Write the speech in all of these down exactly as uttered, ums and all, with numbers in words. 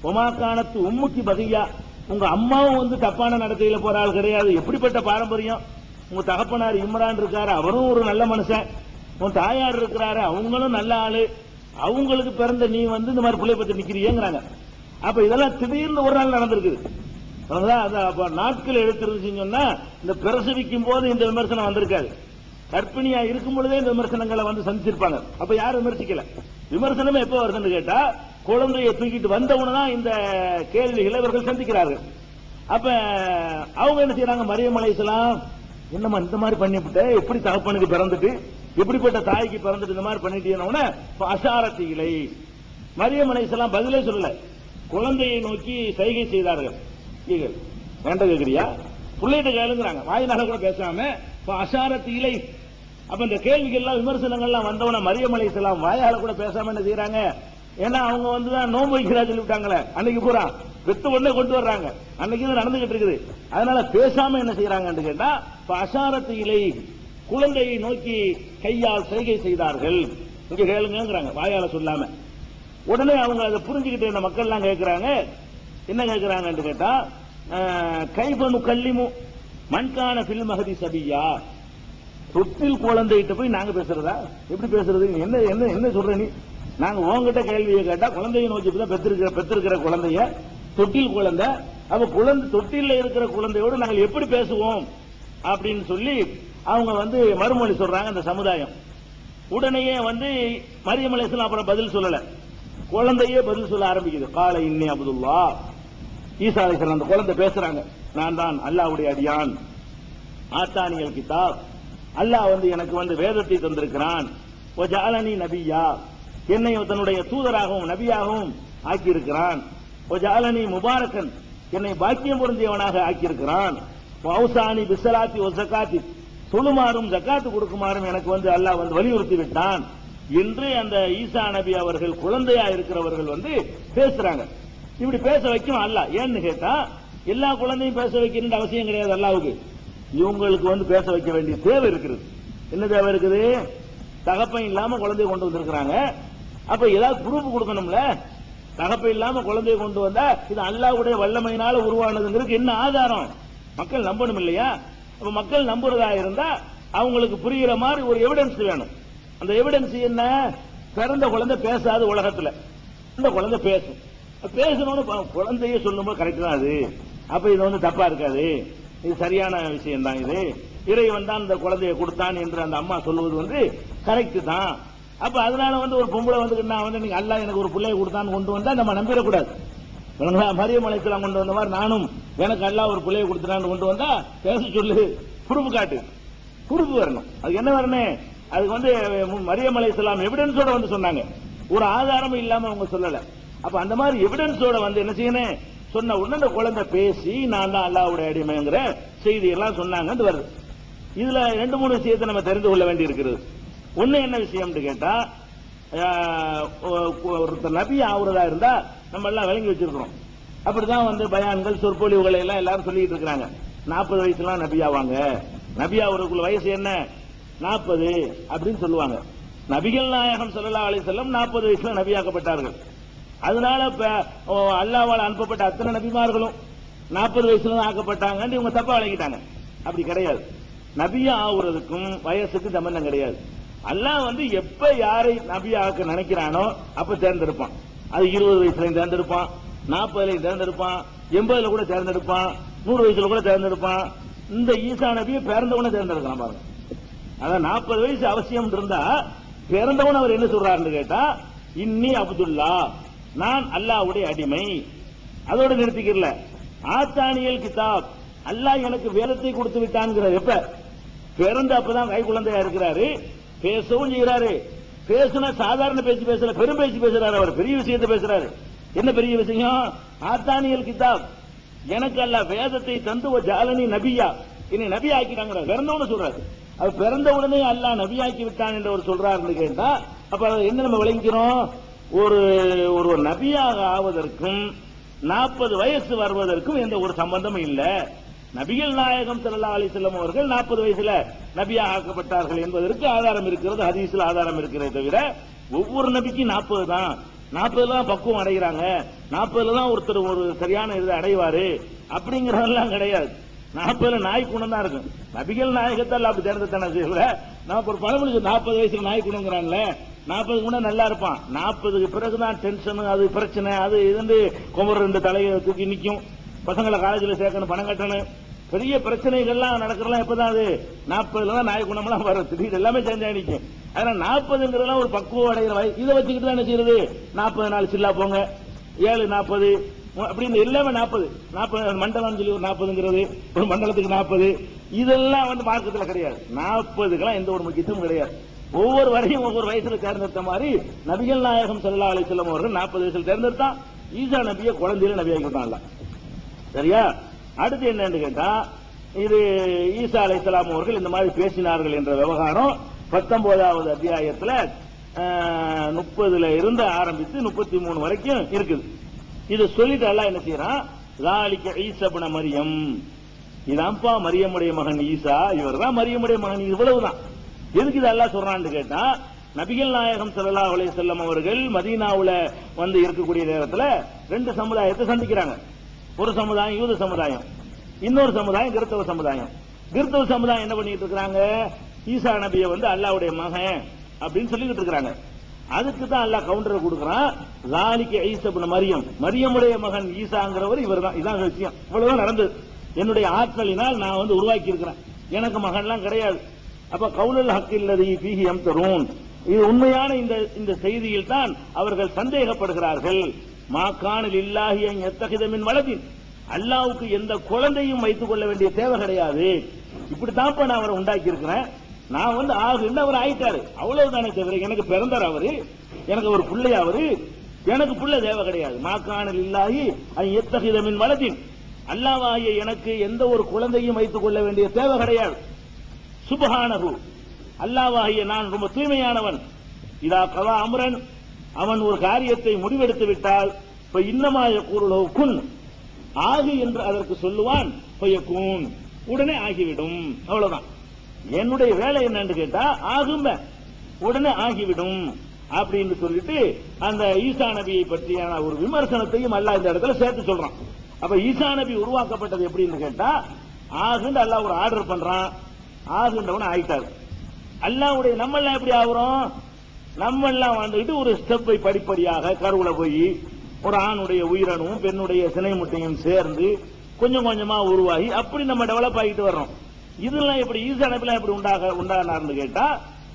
ஒமாக்கானத்து உம்முக்கு பகையா, உங்க அம்மாவும் வந்து தப்பான நடத்தையில போற ஆள் கிடையாது. எப்படிப்பட்ட பாரம்பரியம்? உங்க தகப்பனார் இம்ரான் இருக்காரு, அவரும் ஒரு நல்ல மனுஷன். உன் தாயார் இருக்கிறாரு, அவங்களும் நல்ல ஆளு. அவங்களுக்கு பிறந்த நீ வந்து இந்த மாதிரி பிள்ளை பத்தி நிக்கிறியேங்கிறாங்க. அப்ப இதெல்லாம் திடீர்னு ஒரு நாள் நடந்திருக்குது. நாட்கள் எடுத்துருந்துச்சுன்னு சொன்னா இந்த பிரசவிக்கும் போது இந்த விமர்சனம் வந்திருக்காது. கர்ப்பிணியா இருக்கும் பொழுதே இந்த விமர்சனங்களை வந்து சந்திச்சிருப்பாங்க. அப்ப யாரும் விமர்சிக்கல. விமர்சனமே எப்ப வருதுன்னு கேட்டா குழந்தையை தூக்கிட்டு வந்தவனதான் இந்த கேள்விகளை இவர்கள் சந்திக்கிறார்கள். அப்ப அவங்க என்ன செய்யறாங்க, மரியம் அலைஹிஸ்ஸலாம் என்னமா இந்த மாதிரி பண்ணிவிட்ட, எப்படி தகப்பனுக்கு பிறந்துட்டு எப்படிப்பட்ட தாய்க்கு பிறந்துட்டு இந்த மாதிரி பண்ணிட்டீங்கன்னா அசாரத்திகளை மரியம் அலைஹிஸ்ஸலாம் பதிலே சொல்லல. குழந்தையை நோக்கி சைகை செய்தார்கள். வேண்ட கேட்கிறியா, பிள்ளைகிட்ட கேளுங்கிறாங்க. வாயினால கூட பேசாம அசாரத்திகளை. அப்ப இந்த கேள்விகள்லாம் விமர்சனங்கள்லாம் வந்தவன மரியம் அலைஹிஸ்ஸலாம் வாயால கூட பேசாம என்ன செய்யறாங்க, ஏன்னா அவங்க வந்துதான் நோன்பு வைக்கிறா சொல்லிவிட்டாங்களே அன்னைக்கு பூரா வெத்து ஒண்ணே கொண்டு வர்றாங்க. அன்னைக்கு இது நடந்துகிட்டு இருக்குது. அதனால பேசாம என்ன செய்யறாங்கன்னு கேட்டா அசாரத்திகளை குழந்தையை நோக்கி கையால் சைகை செய்தார்கள். இங்க கேளுங்கிறாங்க வாயால சொல்லாம. உடனே அவங்க அதை புரிஞ்சுக்கிட்டு இந்த மக்கள் எல்லாம் கேட்கிறாங்க, என்ன கேட்கிறாங்கன்னு கேட்டா கைபனு கல்லிமு மண்கான பில் மகதி சபியா, தொட்டில் குழந்தைகிட்ட போய் நாங்க பேசுறதா, எப்படி பேசுறது, என்ன என்ன என்ன சொல்ற நீ? நாங்க உங்ககிட்ட கேள்வியை கேட்டா குழந்தையை நோக்கி பெற்றிருக்கிற பெற்றிருக்கிற குழந்தைய தொட்டில் குழந்தை, அப்ப குழந்தை தொட்டில இருக்கிற குழந்தையோடு நாங்கள் எப்படி பேசுவோம் அப்படின்னு சொல்லி அவங்க வந்து மறுமொழி சொல்றாங்க அந்த சமுதாயம். உடனேயே வந்து மரியம் அலைஹிஸ்ஸலாம் அப்புறம் பதில் சொல்லல, குழந்தையே பதில் சொல்ல ஆரம்பிக்குது. கால இன்னி அப்துல்லா, ஈசா அலைஹிஸ்ஸலாம் அந்த குழந்தை பேசுறாங்க, நான் தான் அல்லாஹ்வுடைய அடியான். ஆத்தானியல் கிதாப், அல்லாஹ் வந்து எனக்கு வந்து வேதத்தை தந்திருக்கிறான். வஜஅலனி நபியா, என்னை தன்னுடைய தூதராகவும் நபியாகவும் ஆக்கியிருக்கிறான். வஜஅலனி முபாரக்கன், என்னை பாக்கியம் பொருந்தியவனாக ஆக்கியிருக்கிறான். வௌசானி பிஸ்ஸலாத்தி வஸகாத்தி, தொழுமாறும் ஜகாத்து கொடுக்குமாறும் எனக்கு வந்து அல்லாஹ் வந்து வலியுறுத்தி விட்டான் என்று அந்த ஈசா நபி அவர்கள் குழந்தையா இருக்கிறவர்கள் வந்து பேசுறாங்க. இப்படி பேச வைக்கும் அல்லாஹ். ஏன்னு கேட்டா எல்லா குழந்தையும் பேச வைக்கிற அவசியம் கிடையாது அல்லாஹ்வுக்கு. இவங்களுக்கு வந்து பேச வைக்க வேண்டிய தேவை இருக்குது. என்ன தேவை இருக்குது? தகப்பன் இல்லாம குழந்தைய கொண்டு வந்திருக்கிறாங்க. அப்ப ஏதாவது ப்ரூஃப் கொடுக்கணும்ல. தகப்பன் இல்லாம குழந்தைய கொண்டு வந்தா இது அல்லாஹ்வுடைய வல்லமையினால உருவானதுங்கிறதுக்கு என்ன ஆதாரம்? மக்கள் நம்பணும் இல்லையா? அப்ப மக்கள் நம்புறதா இருந்தா அவங்களுக்கு புரிகிற மாதிரி ஒரு எவிடன்ஸ் வேணும். அந்த எவிடன்ஸ் என்ன? பிறந்த குழந்தை பேசாது உலகத்துல, இந்த குழந்தை பேசும். பேசணும்னு குழந்தைய சொல்லும்போது கரெக்ட் தான் அது. அப்ப இது வந்து தப்பா இருக்காது, இது சரியான விஷயம் தான். இது இறைவன் தான் இந்த குழந்தையை கொடுத்தான் என்று அந்த அம்மா சொல்லுவது வந்து கரெக்ட் தான். அப்ப அதனால வந்து ஒரு பொம்பளை வந்து நான் வந்து நீங்க அல்லாஹ் எனக்கு ஒரு பிள்ளையை கொடுத்தான்னு கொண்டு வந்தா நம்ம நம்பிடக்கூடாது. மரியம் அலைஹிஸ்ஸலாம் கொண்டு வந்த மாதிரி நானும் எனக்கு அல்லாஹ் ஒரு பிள்ளையை கொடுத்தான்னு கொண்டு வந்தா பேச சொல்லு, குறுப்பு காட்டு, குறுப்பு வரணும். அதுக்கு என்ன வரணும்? அதுக்கு வந்து மரியம் அலைஹிஸ்ஸலாம் எவிடன்ஸோட வந்து சொன்னாங்க, ஒரு ஆதாரம் இல்லாம அவங்க சொல்லல. அப்ப அந்த மாதிரி எவிடன்ஸோட வந்து என்ன செய்யணும் சொன்ன உடனே அந்த குழந்தை பேசி நான் தான் அல்லாஹ்வுடைய அடிமைங்கிற செய்தி எல்லாம் சொன்னாங்க வருது. இதுல ரெண்டு மூணு விஷயத்தை நம்ம தெரிந்து கொள்ள வேண்டி இருக்கிறது. ஒண்ணு என்ன விஷயம் கேட்டா, ஒருத்தர் நபி ஆகுறதா இருந்தா நம்ம எல்லாம் விளங்கி வச்சிருக்கிறோம். அப்படிதான் வந்து பயான்கள் சொற்பொழிவுகளை எல்லாம் எல்லாரும் சொல்லிட்டு இருக்கிறாங்க. நாற்பது வயசுலாம் நபி ஆவாங்க, நபி ஆகுறதுக்குள்ள வயசு என்ன நாற்பது அப்படின்னு சொல்லுவாங்க. நபிகள் நாயகம் ஸல்லல்லாஹு அலைஹி வஸல்லம் நாற்பது வயசுல நபியாக்கப்பட்டார்கள். அதனால அல்லாஹ்வால் அனுப்பப்பட்ட அத்தனை நபிமார்களும் நாற்பது வயசுல தான் ஆக்கப்பட்டாங்க. இவங்க தப்பா வழங்கிட்டாங்க. அப்படி கிடையாது. நபியா ஆகுறதுக்கும் வயசுக்கு சம்பந்தம் கிடையாது. அல்லாஹ் வந்து எப்ப யாரை நபியாக்க நினைக்கிறானோ அப்ப தேர்ந்தெடுப்பான். அது இருபது வயசுலையும் தேர்ந்தெடுப்பான், நாற்பதுலையும் தேர்ந்தெடுப்பான், எண்பதுல கூட தேர்ந்தெடுப்பான், நூறு வயசுல கூட தேர்ந்தெடுப்பான். இந்த ஈசா நபியை பிறந்தவனை தேர்ந்தெடுக்கலாம் பாருங்க. அதான் நாற்பது வயசு அவசியம் இருந்தா பிறந்தவன் அவர் என்ன சொல்றாருன்னு கேட்டா, இன்னி அப்துல்லா, நான் அல்லாஹ்வுடைய அடிமை. அதோட நிறுத்திக்கல. ஆத்தானியல் கிதாப், அல்லாஹ் எனக்கு வேதத்தை கொடுத்து விட்டான்ங்கிறார். எப்ப பிறந்த அப்பதான் கை குழந்தையா இருக்கிறாரு, பேசவும் செய்யறாரு. பேசுனா சாதாரண பேச்சு பேசல, பெரும் பேச்சு பேசுறாரு. அவர் பெரிய விஷயத்தை பேசுறாரு. என்ன பெரிய விஷயம்? ஆத்தானியல் கிதாப், எனக்கு அல்லாஹ் வேதத்தை தந்து ஜாலனி நபியா, இனி நபி ஆக்கிட்டாங்க. பிறந்தவனு சொல்றாரு. அது பிறந்த உடனே அல்லாஹ் நபி ஆக்கி விட்டான் என்று அவர் சொல்றாருன்னு கேட்டா அப்ப என்ன நம்ம விளங்கிறோம்? ஒரு ஒரு நபியாக ஆவதற்கும் நாற்பது வயசு வருவதற்கும் எந்த ஒரு சம்பந்தமும் இல்ல. நபிகள் நாயகம் ஸல்லல்லாஹு அலைஹி வஸல்லம் அவர்கள் நாற்பது வயசுல நபியாக ஆக்கப்பட்டார்கள் என்பதற்கு ஆதாரம் இருக்கிறது, ஹதீஸ்ல ஆதாரம் இருக்கிறதே தவிர ஒவ்வொரு நபிக்கும் நாற்பது தான், நாற்பதுல தான் பக்குவம் அடைகிறாங்க, நாற்பதுல தான் ஒருத்தர் ஒரு சரியான இதை அடைவாரு அப்படிங்கறதெல்லாம் கிடையாது. நாற்பதுல நாய் குணம் தான் இருக்கும். நபிகள் நாயகத்தால் அப்படி தேர்ந்தெடுத்தான செய்யல. நமக்கு ஒரு பழமொழி, நாற்பது வயசுல நாய் குணங்கிறான்ல, நாற்பது குணம் நல்லா இருப்பான், நாற்பதுக்கு பிறகுதான் டென்ஷன், அது பிரச்சனை, அது இது குமர் ரெண்டு தலையை தூக்கி நிற்கும், பசங்களை காலேஜில் சேர்க்கணும், பணம் கட்டணும், பெரிய பிரச்சனைகள்லாம் நடக்கிறலாம். எப்பதான் அது நாற்பதுல தான் நாய் குணம்லாம் வரும், திடீர் எல்லாமே சேஞ்ச் ஆகிக்கும். அதனால நாற்பதுங்கிறதெல்லாம் ஒரு பக்குவம் அடைகிற வயசு. இதை வச்சுக்கிட்டு தான் என்ன செய்யறது, நாற்பது நாள் சில்லா போங்க, ஏழு நாற்பது அப்படின்னு எல்லாமே நாற்பது நாற்பது மண்டலம் சொல்லி ஒரு நாற்பதுங்கிறது, ஒரு மண்டலத்துக்கு நாற்பது, இதெல்லாம் வந்து மார்க்கத்தில் கிடையாது. நாற்பதுக்கெல்லாம் எந்த ஒரு முக்கியத்துவம் கிடையாது. ஒவ்வொரு வரையும் ஒவ்வொரு வயசுல தேர்ந்தெடுத்த மாதிரி நபிகள் நாயகம் ஸல்லல்லாஹு அலைஹி வஸல்லம் அவர்கள் நாற்பது வயசுல தேர்ந்தெடுத்தான். ஈசா நபியை குழந்தையில நபியாக்கி விட்டான்ல. சரியா? அடுத்து என்னன்னு கேட்டா, இது ஈசா அலைஹிஸ்ஸலாம் அவர்கள் இந்த மாதிரி பேசினார்கள் என்ற விவகாரம் பத்தொன்பதாவது அத்தியாயத்தில் முப்பதுல இருந்து ஆரம்பித்து முப்பத்தி மூணு வரைக்கும் இருக்குது. இது சொல்லிட்டு அல்லாஹ் என்ன செய்யறான், ஸாலிக ஈஸா இப்னு மரியம், இதான்ப்பா மரியமுடைய மகன் ஈசா, இவர்தான் மரியமுடைய மகன். இவ்வளவுதான். எதுக்கு இது அல்லாஹ் சொல்றான்னு கேட்டா, நபிகள் நாயகம் ஸல்லல்லாஹு அலைஹி வஸல்லம் அவர்கள் மதீனாவுல வந்து இருக்கக்கூடிய நேரத்தில் ரெண்டு சமுதாயத்தை சந்திக்கிறாங்க. ஒரு சமுதாயம் யூத சமுதாயம், இன்னொரு சமுதாயம் கிறிஸ்தவ சமுதாயம். கிறிஸ்தவ சமுதாயம் என்ன பண்ணிட்டு இருக்காங்க, ஈசா நபியை வந்து அல்லாஹ்வுடைய மகன் அப்படின்னு சொல்லிட்டு இருக்காங்க. அதுக்கு தான் அல்லாஹ் கவுண்டர் கொடுக்கிறான், ஸாலிக ஈஸா இப்னு மரியம், மரியமுடைய மகன் ஈசாங்கிறவர் இவர்தான். இதான் விஷயம். இவ்வளவுதான் நடந்தது. என்னுடைய ஆற்றலினால் நான் வந்து உருவாக்கி இருக்கிறேன், எனக்கு மகன்லாம் கிடையாது. அப்ப கவுலுல் ஹக்கில்லதி ஃபீஹி யம்தரூன், இது உண்மையான இந்த இந்த செய்தியில் தான் அவர்கள் சந்தேகப்படுகிறார்கள். மா கான லில்லாஹி அன் யத்தகித மின் வலதின், அல்லாஹ்வுக்கு எந்த குழந்தையும் வைத்துக் கொள்ள வேண்டிய தேவை கிடையாது. இப்படித்தான் நான் அவரை உண்டாக்கி இருக்கிறேன், நான் வந்து ஆகுன்னு அவர் ஆயிட்டாரு, அவ்வளவுதானே தவிர எனக்கு பிறந்தார் அவரு, எனக்கு ஒரு பிள்ளை அவரு, எனக்கு பிள்ளை தேவை கிடையாது. மா கான லில்லாஹி அன் யத்தகித மின் வலதின், அல்லாஹ்வாகிய எனக்கு எந்த ஒரு குழந்தையும் வைத்துக் கொள்ள வேண்டிய தேவை கிடையாது. சுப்ஹானஹு, அல்லாஹ்வாகிய நான் ரொம்ப தூய்மையானவன். இதா கவா அம்ரன், அவன் ஒரு காரியத்தை முடிவெடுத்து விட்டால் இப்ப இன்னமா யகூலு குன், ஆகு என்று அதற்கு சொல்லுவான், ஃபயகூன், உடனே ஆகிவிடும். அவ்வளவுதான். என்னுடைய வேலை என்னன்னு கேட்டா ஆகும், உடனே ஆகிவிடும் அப்படின்னு சொல்லிட்டு அந்த ஈசா நபியை பற்றியான ஒரு விமர்சனத்தையும் அல்லாஹ் இந்த இடத்துல சேர்த்து சொல்றான். அப்ப ஈசா நபி உருவாக்கப்பட்டது எப்படின்னு கேட்டா, ஆகுன்னு அல்லாஹ் ஒரு ஆர்டர் பண்றான், ஆகுன்றவன ஆயிட்டாரு. அல்லாஹ்வுடைய நம்ம எல்லாம் எப்படி ஆகுறோம், நம்ம எல்லாம் வந்துட்டு ஒரு ஸ்டெப்பை படிப்படியாக கருவுல போய் ஒரு ஆணுடைய உயிரணுவும் பெண்ணுடைய சினை முட்டையும் சேர்ந்து கொஞ்சம் கொஞ்சமா உருவாகி அப்படி நம்ம டெவலப் ஆகிட்டு வர்றோம். இதெல்லாம் எப்படி ஈசா நபிலாம் எப்படி உண்டாக உண்டானார்னு கேட்டா,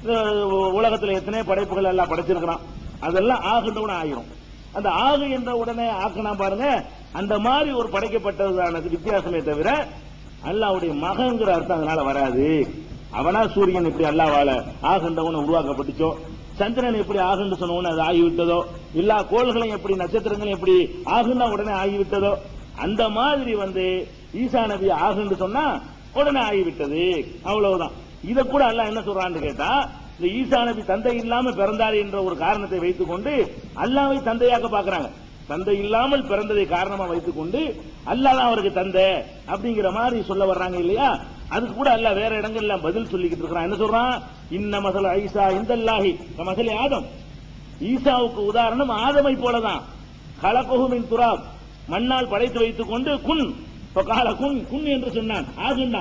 உலகத்துல எத்தனை படைப்புகள் எல்லாம் படைச்சிருக்கிறான், அதெல்லாம் ஆகுன்றவன ஆயிரும். அந்த ஆகு என்ற உடனே ஆக்குனா பாருங்க, அந்த மாதிரி ஒரு படைக்கப்பட்டதானது வித்தியாசமே தவிர அல்லாஹ்வுடைய மகன்கிற அர்த்தம் அதனால வராது. அவனா சூரியன் எப்படி அல்லாஹ்வால ஆகுன்றவன உருவாக்கப்பட்டுச்சோ, சந்திரன் எப்படி ஆகுன்னு சொன்னவன அது ஆகிவிட்டதோ, எல்லா கோள்களையும் எப்படி நட்சத்திரங்களும் எப்படி ஆகுன்னா உடனே ஆகிவிட்டதோ, அந்த மாதிரி வந்து ஈசா நபி ஆகுன்னு சொன்னா உடனே ஆகிவிட்டது. அவ்வளவுதான். இத கூட அல்லாஹ் என்ன சொல்றான்னு கேட்டா, இந்த ஈசா நபி தந்தை இல்லாம பிறந்தார் என்ற ஒரு காரணத்தை வைத்துக் கொண்டு அல்லாஹ்வை தந்தையாக்க பாக்குறாங்க. தந்தை இல்லாமல் பிறந்ததை காரணமா வைத்துக் கொண்டு அல்லாஹ் தான் அவருக்கு தந்தை அப்படிங்கிற மாதிரி சொல்ல வர்றாங்க இல்லையா. அதுக்கு கூட அல்லாஹ் வேற இடங்கள்ல பதில் சொல்லிக்கிட்டு இருக்கிறான். என்ன சொல்றான், இன்ன மஸல ஈசா இந்தல்லாஹி கமஸலி ஆதம், ஈசாவுக்கு உதாரணம் ஆதமை போலதான். கலகஹு மின் துராப், மண்ணால் படைத்து வைத்துக் கொண்டு குன் கால குன் குன் என்று சொன்னான், ஆகுன்னா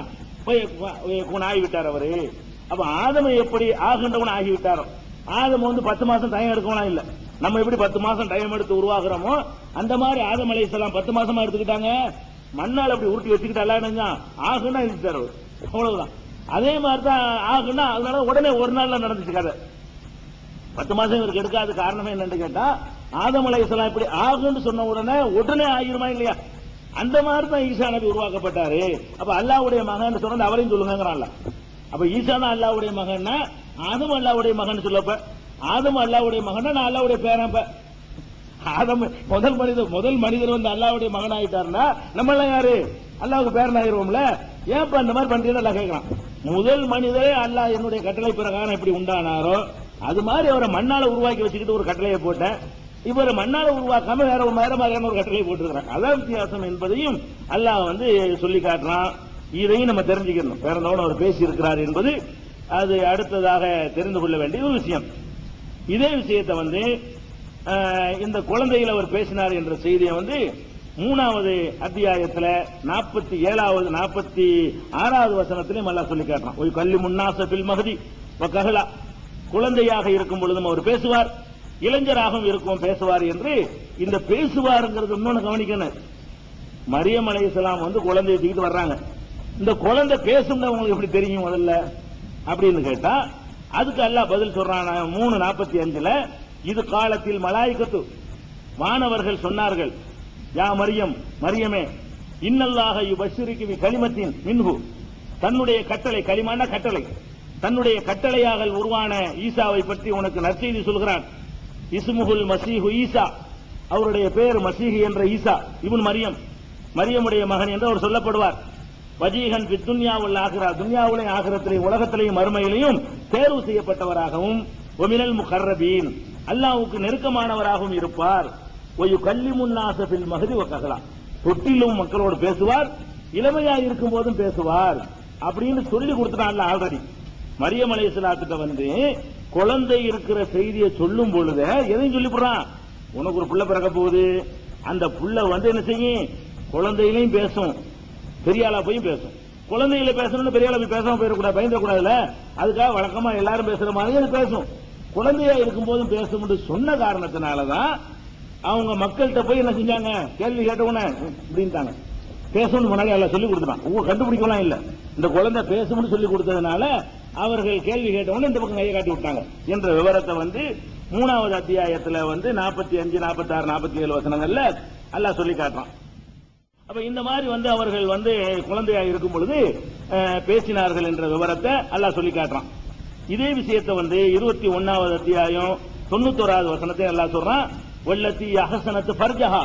குன் ஆகிவிட்டார் அவரு. அப்ப ஆதமை எப்படி ஆகுன்றவன் ஆகிவிட்டாரோ, ஆதம் வந்து பத்து மாசம் டைம் எடுக்கவனா இல்ல, நம்ம எப்படி பத்து மாசம் டைம் எடுத்து உருவாக்குறோமோ அந்த மாதிரி ஆதம் அலைஹிஸ்ஸலாம் பத்து மாசமா எடுத்துக்கிட்டாங்க. மண்ணால் அப்படி உருட்டி வச்சுக்கிட்டு ஆகுன்னா இருந்துட்டாரு, அவ்வளவுதான். அதே மாதிரிதான் ஆகுன்னா அதனால உடனே ஒரு நாள்ல நடந்துச்சு கதை. பத்து மாசம் இவருக்கு எடுக்காத காரணமே என்னன்னு கேட்டா, ஆதம் அலைஹிஸ்ஸலாம் இப்படி ஆகுன்னு சொன்ன உடனே உடனே ஆகிருமா இல்லையா, அந்த மாதிரி தான் ஈசா நபி உருவாக்கப்பட்டாரு. அப்ப அல்லாஹ்வுடைய மகன் சொன்னது அவரையும் சொல்லுங்கிறான்ல. அப்ப ஈசா தான் அல்லாஹ்வுடைய மகன்னா ஆதம் அல்லாஹ்வுடைய மகன் சொல்லப்ப, ஆதம் அல்லாஹ்வுடைய மகன்னா நான் அல்லாஹ்வுடைய பேரன். ஆதம் முதல் மனிதர் முதல் மனிதர் வந்து அல்லாஹ்வுடைய மகன் ஆயிட்டாருன்னா நம்ம எல்லாம் யாரு அல்லாஹ்வுக்கு பேரன் ஆயிருவோம்ல. ஏன் அந்த மாதிரி பண்றீங்க எல்லாம் கேட்கலாம். முதல் மனிதரே அல்லாஹ் என்னுடைய கட்டளை பிரகாரம் எப்படி உண்டானாரோ அது மாதிரி அவரை மண்ணால உருவாக்கி வச்சுக்கிட்டு ஒரு கட்டளையை போட்டேன். இவர் மண்ணால உருவாக்காம வேற ஒரு வேற மாதிரியான ஒரு கட்டளை போட்டிருக்கிறாங்க. அதான் வித்தியாசம் என்பதையும் அல்லாஹ் வந்து சொல்லி காட்டுறான். இதையும் நம்ம தெரிஞ்சுக்கணும். பிறந்தவன் அவர் பேசி இருக்கிறார் என்பது அது அடுத்ததாக தெரிந்து கொள்ள வேண்டிய ஒரு விஷயம். இதே விஷயத்தை வந்து இந்த குழந்தையில் அவர் பேசினார் என்ற செய்தியை வந்து மூணாவது அத்தியாயத்தில் நாற்பத்தி ஏழாவது நாற்பத்தி ஆறாவது வசனத்திலையும் அல்லாஹ் சொல்லி காட்டுறான். ஒரு கல்லி முன்னாச பில் மஹதி வகஹலா, குழந்தையாக இருக்கும் பொழுதும் அவர் பேசுவார், இளைஞராகவும் இருக்கும் பேசுவார் என்று. இந்த பேசுவாருங்கிறது இன்னொன்னு கவனிக்கணும். மரியம் அலைஹிஸ்ஸலாம் வந்து குழந்தையை தூக்கிட்டு வர்றாங்க. இந்த குழந்தை பேசும்னு உங்களுக்கு எப்படி தெரியும் முதல்ல அப்படின்னு கேட்டா, அதுக்கு அல்லாஹ் பதில் சொல்றான். மூணு நாற்பத்தி அஞ்சுல இது காலத்தில் மலாயிகத்து, வானவர்கள் சொன்னார்கள், யா மரியம், மரியமே, இன்னல்லாஹ யுபஷ்ஷிருகி பி கலிமத்தின் மின்ஹு, தன்னுடைய கட்டளை, கலிமான கட்டளை, தன்னுடைய கட்டளையாக உருவான ஈசாவை பற்றி உனக்கு நற்செய்தி சொல்கிறான். இஸ்முஹுல் மசீஹு ஈசா, அவருடைய பெயர் மசீஹ் என்ற ஈசா இப்னு மரியம், மரியமுடைய மகன் என்று அவர் சொல்லப்படுவார். வஜீகன் பி துன்யாவுல் ஆகிரா, துன்யாவுலையும் ஆகிரத்திலையும் உலகத்திலையும் மறுமையிலையும் தேர்வு செய்யப்பட்டவராகவும், ஒமினல் முகர்ரபீன், அல்லாஹ்வுக்கு நெருக்கமானவராகவும் இருப்பார். ஒயு கல்லிமுன்னாச பில் மஹதி வகஹலா, தொட்டிலும் மக்களோடு பேசுவார், இளமையாக இருக்கும் போதும் பேசுவார் அப்படின்னு சொல்லி கொடுத்துட்டான் ஆல்ரெடி. மரியம் அலைஹிஸ்ஸலாத்துட்ட வந்து குழந்தை இருக்கிற செய்தியை சொல்லும் பொழுது எதையும் சொல்லி போடுறான். உனக்கு ஒரு புள்ள பிறக்க போகுது, அந்த புள்ள வந்து என்ன செய்யும், குழந்தையிலையும் பேசும், பெரியாளா போய் பேசும். குழந்தைகளை பேசணும்னு பெரியாளா போய் பேசாம போயிடக்கூடாது, பயந்துடக்கூடாதுல, அதுக்காக வழக்கமா எல்லாரும் பேசுற மாதிரி அது பேசும். குழந்தையா இருக்கும் போதும் பேசும் என்று சொன்ன காரணத்தினாலதான் அவங்க மக்கள்கிட்ட போய் என்ன செஞ்சாங்க, கேள்வி கேட்டவுடனே அப்படின்ட்டாங்க. பேசணும்னு முன்னாடி எல்லாம் சொல்லி கொடுத்துட்டான். உங்க கண்டுபிடிக்கலாம் இல்ல, இந்த குழந்தை பேசணும்னு சொல்லி கொடுத்ததுனால அவர்கள் கேள்வி கேட்டவுடனே இந்த பக்கம் கையை காட்டி விட்டாங்க என்ற விவரத்தை வந்து மூணாவது அத்தியாயத்துல வந்து நாற்பத்தி அஞ்சு நாற்பத்தி ஆறு நாற்பத்தி ஏழு வசனங்கள்ல அல்லாஹ் சொல்லி காட்டுறான். அப்ப இந்த மாதிரி வந்து அவர்கள் வந்து குழந்தையா இருக்கும் பொழுது பேசினார்கள் என்ற விவரத்தை அல்லாஹ் சொல்லி காட்டுறான். இதே விஷயத்தை வந்து இருபத்தி ஒன்னாவது அத்தியாயம் தொண்ணூத்தோராவது வசனத்தை அல்லாஹ் சொல்றான். வல்லத்தி அஹஸனத்து ஃபர்ஜஹா,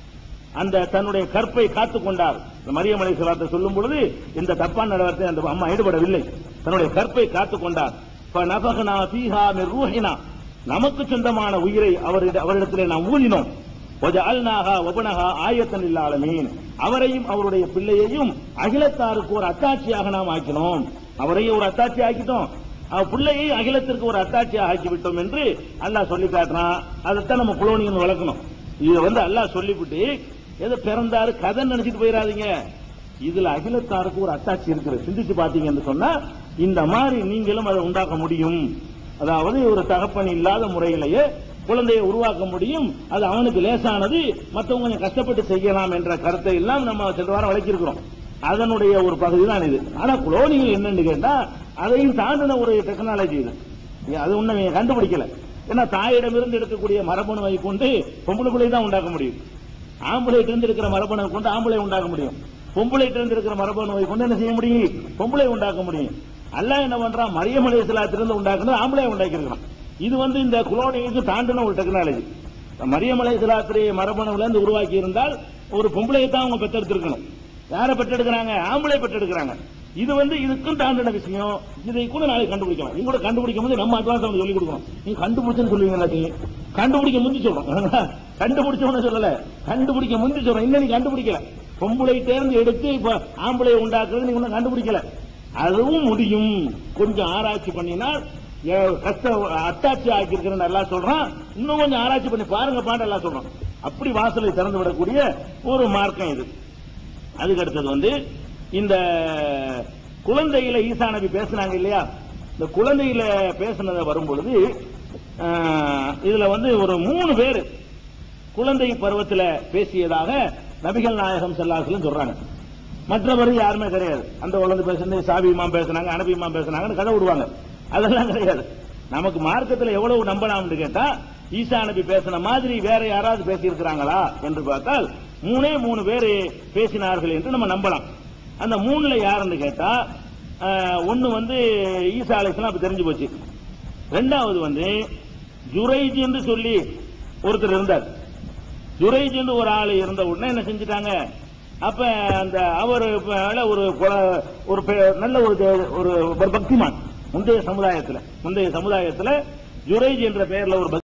அந்த தன்னுடைய கற்பை காத்துக் கொண்டார். மரியம் அலைஹிஸ்ஸலாத்தை சொல்லும் பொழுது இந்த தப்பான நடவடிக்கை அந்த அம்மா ஈடுபடவில்லை, தன்னுடைய கற்பை காத்துக் கொண்டார். ஃபநஃபக்னா ஃபீஹா மின் ரூஹினா, நமக்கு சொந்தமான உயிரை அவரிடத்திலே நாம் ஊதினோம். வஜஅல்நாஹா வபனஹா ஆயத்தன் லில் ஆலமீன், அவரையும் அவருடைய பிள்ளையையும் அகிலத்தாருக்கு ஒரு அத்தாட்சியாக நாம் ஆக்கினோம். அவரையும் ஒரு அத்தாட்சி ஆக்கிட்டோம், பிள்ளையை அகிலத்திற்கு ஒரு அத்தாட்சியாக ஆக்கிவிட்டோம் என்று அல்லாஹ் சொல்லி காட்டுறான். அதைத்தான் நம்ம குலோனியன் வளர்க்கணும். இதை வந்து அல்லாஹ் சொல்லிவிட்டு எதை பிறந்தாரு கதை நினைச்சிட்டு போயிடாதீங்க, இதுல அகிலத்தாருக்கு ஒரு அத்தாட்சி இருக்குது. சிந்திச்சு பாத்தீங்கன்னு சொன்னா இந்த மாதிரி நீங்களும் அதை உண்டாக்க முடியும். அதாவது ஒரு தகப்பன் இல்லாத முறையிலேயே குழந்தையை உருவாக்க முடியும். அது அவனுக்கு லேசானது, மற்றவங்க கொஞ்சம் கஷ்டப்பட்டு செய்யலாம் என்ற கருத்தை எல்லாம் நம்ம சென்ற வாரம் வழக்கியிருக்கிறோம். அதனுடைய ஒரு பகுதி தான் இது. ஆனா குளோனிகள் என்னன்னு கேட்டா அதையும் தாண்டின ஒரு டெக்னாலஜி இது. அது ஒண்ணு கண்டுபிடிக்கல. ஏன்னா தாயிடமிருந்து எடுக்கக்கூடிய மரபணுவை கொண்டு பொம்பளை பிள்ளை தான் உண்டாக்க முடியும். ஆம்பளைட்டு இருந்து இருக்கிற மரபணுவை கொண்டு ஆம்பளை உண்டாக்க முடியும். பொம்பளைட்டு இருந்து இருக்கிற மரபணுவை கொண்டு என்ன செய்ய முடியும், பொம்பளை உண்டாக்க முடியும். அல்லாஹ் என்ன பண்றான், மரியம் அலைஹிஸ்ஸலாத்திலிருந்து உண்டாக்குறது ஆம்பளை உண்டாக்கி இருக்கான். இது வந்து இந்த குளோனிக்கு தாண்டின ஒரு டெக்னாலஜி. மரியம் அலைஹிஸ்ஸலாத்துடைய மரபணுல இருந்து உருவாக்கி இருந்தால் ஒரு பொம்பளையை தான் அவங்க பெற்றெடுத்திருக்கணும். யாரை பெற்றெடுக்கிறாங்க, ஆம்பளை பெற்றெடுக்கிறாங்க. இது வந்து இதுக்கும் தாண்டின விஷயம். இதை கூட நாளைக்கு கண்டுபிடிக்கலாம். நீங்க கூட கண்டுபிடிக்கும் போது நம்ம அட்வான்ஸ் சொல்லி கொடுக்கணும். நீங்க கண்டுபிடிச்சுன்னு சொல்லுவீங்க, கண்டுபிடிக்க முந்தி சொல்றோம். கண்டுபிடிச்சவன சொல்லல, கண்டுபிடிக்க முந்தி சொல்றோம். இன்னும் நீ கண்டுபிடிக்கல, பொம்பளை தேர்ந்து எடுத்து இப்ப ஆம்பளை உண்டாக்குறது நீங்க ஒன்னும் கண்டுபிடிக்கல. அதுவும் முடியும், கொஞ்சம் ஆராய்ச்சி பண்ணினால். கஷ்ட அத்தாட்சி ஆக்கியிருக்கிறேன் எல்லாம் சொல்றான். இன்னும் கொஞ்சம் ஆராய்ச்சி பண்ணி பாருங்க பாண்டு எல்லாம் சொல்றோம். அப்படி வாசலை திறந்து விடக்கூடிய ஒரு மார்க்கம் இது. அதுக்கு அடுத்தது வந்து இந்த குழந்தையில ஈசா நபி பேசினாங்க இல்லையா, இந்த குழந்தையில பேசினத வரும்பொழுது இதுல வந்து ஒரு மூணு பேர் குழந்தை பருவத்தில் பேசியதாக நபிகள் நாயகம் ஸல்லல்லாஹு அலைஹி வஸல்லம் சொல்றாங்க. மற்றவர் யாருமே கிடையாது. அந்த குழந்தை பேசுனது சாபி இமாம் பேசினாங்க, அனபி இமாம் பேசினாங்கன்னு கதை விடுவாங்க. அதெல்லாம் கிடையாது. நமக்கு மார்க்கத்தில் எவ்வளவு நம்பலாம்னு கேட்டா, ஈசா நபி பேசின மாதிரி வேற யாராவது பேசி இருக்கிறாங்களா என்று பார்த்தால் மூணே மூணு பேர் பேசினார்கள் என்று நம்ம நம்பலாம். அந்த மூணுல யாருன்னு கேட்டா, ஒன்னு வந்து ஈசா அலைஹிஸ்ஸலாம் அப்ப தெரிஞ்சு போச்சு. ரெண்டாவது வந்து ஜுரைஜ் என்று சொல்லி ஒருத்தர் இருந்தார். ஜுரைஜ் என்று ஒரு ஆள் இருந்த உடனே என்ன செஞ்சுட்டாங்க, அப்ப அந்த அவர் ஒரு ஒரு நல்ல ஒரு பக்திமான் முந்தைய சமுதாயத்தில் முந்தைய சமுதாயத்தில் ஜுரைஜ் என்ற பெயர்ல ஒரு